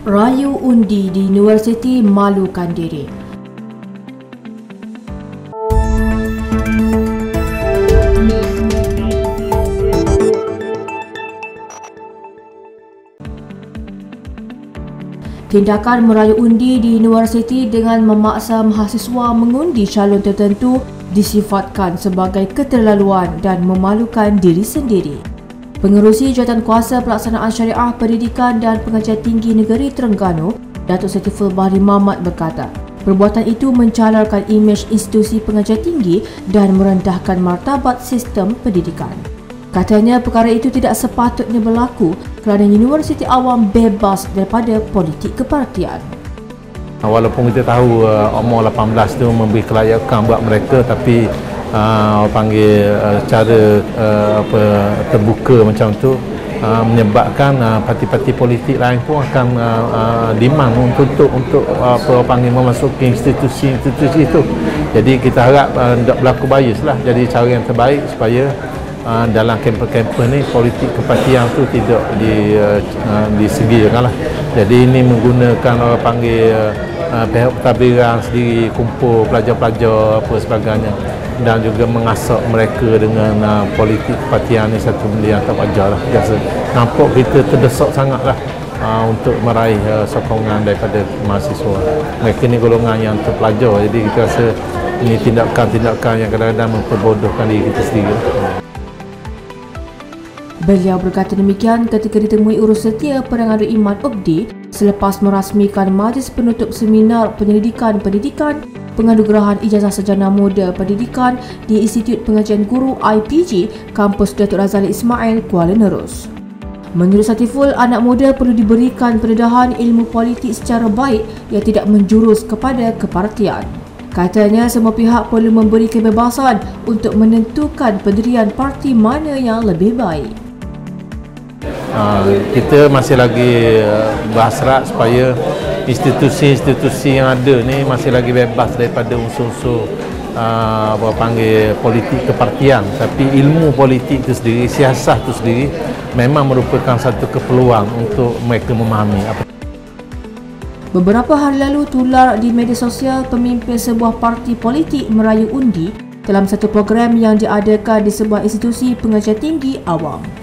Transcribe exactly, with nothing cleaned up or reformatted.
Rayu undi di Universiti malukan diri. Tindakan merayu undi di universiti dengan memaksa mahasiswa mengundi calon tertentu disifatkan sebagai keterlaluan dan memalukan diri sendiri. Pengerusi Jawatankuasa Pelaksanaan Syariah Pendidikan dan Pengajian Tinggi Negeri Terengganu, Datuk Saiful Bahri Mamat berkata, perbuatan itu mencalarkan imej institusi pengajian tinggi dan merendahkan martabat sistem pendidikan. Katanya perkara itu tidak sepatutnya berlaku kerana universiti awam bebas daripada politik kepartian. Walaupun kita tahu uh, umur lapan belas tu memberi kelayakan buat mereka, tapi uh, orang panggil uh, cara uh, apa terbuka macam tu uh, menyebabkan uh, parti-parti politik lain pun akan uh, uh, demand untuk untuk uh, apa orang panggil memasuki institusi-institusi itu. Jadi kita harap uh, tidak berlaku bias lah. Jadi cara yang terbaik supaya Uh, dalam kempen-kempen ni politik kepartian tu tidak di uh, uh, disegirkan lah. Jadi ini menggunakan orang panggil uh, pihak pentadbiran sendiri, kumpul pelajar-pelajar apa sebagainya, dan juga mengasak mereka dengan uh, politik kepartian ni satu benda yang tak wajar lah. Biasa nampak kita terdesak sangat lah uh, untuk meraih uh, sokongan daripada mahasiswa. Mereka ni golongan yang terpelajar, jadi kita rasa ini tindakan-tindakan yang kadang-kadang memperbodohkan diri kita sendiri. Beliau berkata demikian ketika ditemui Urussetia Perengganu Iman Ubdi selepas merasmikan majlis penutup seminar penyelidikan pendidikan penganugerahan ijazah sarjana muda pendidikan di Institut Pengajian Guru I P G kampus Datuk Razali Ismail, Kuala Nerus. Menurut Saiful, anak muda perlu diberikan pendedahan ilmu politik secara baik yang tidak menjurus kepada kepartian. Katanya semua pihak perlu memberi kebebasan untuk menentukan pendirian parti mana yang lebih baik. Uh, kita masih lagi uh, berhasrat supaya institusi-institusi yang ada ni masih lagi bebas daripada unsur-unsur uh, apa panggil politik kepartian, tapi ilmu politik itu sendiri, siasat itu sendiri memang merupakan satu keperluan untuk mereka memahami apa. Beberapa hari lalu tular di media sosial pemimpin sebuah parti politik merayu undi dalam satu program yang diadakan di sebuah institusi pengajian tinggi awam.